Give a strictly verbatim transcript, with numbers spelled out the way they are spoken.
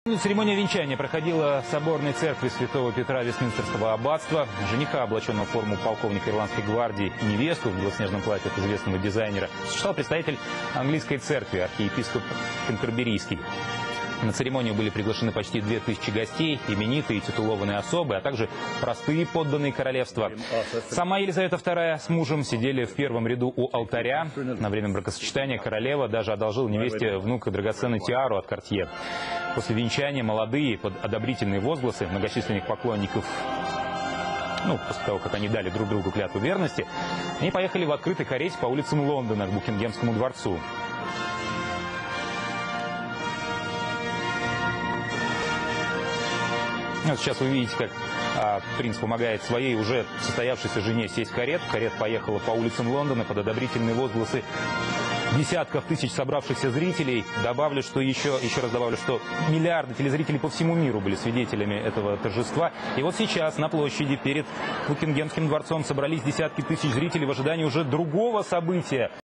Церемония венчания проходила в соборной церкви Святого Петра Вестминстерского аббатства. Жениха, облаченного в форму полковника Ирландской гвардии, и невесту в белоснежном платье от известного дизайнера встречал представитель английской церкви, архиепископ Кентерберийский. На церемонию были приглашены почти две тысячи гостей, именитые и титулованные особы, а также простые подданные королевства. Сама Елизавета вторая с мужем сидели в первом ряду у алтаря. На время бракосочетания королева даже одолжила невесте внука драгоценную тиару от Кортье. После венчания молодые, под одобрительные возгласы многочисленных поклонников, ну, после того, как они дали друг другу клятву верности, они поехали в открытой карете по улицам Лондона к Букингемскому дворцу. Вот сейчас вы видите, как а, принц помогает своей уже состоявшейся жене сесть в карету. Карета поехала по улицам Лондона под одобрительные возгласы десятков тысяч собравшихся зрителей. Добавлю, что еще, еще раз добавлю, что миллиарды телезрителей по всему миру были свидетелями этого торжества. И вот сейчас на площади перед Букингемским дворцом собрались десятки тысяч зрителей в ожидании уже другого события.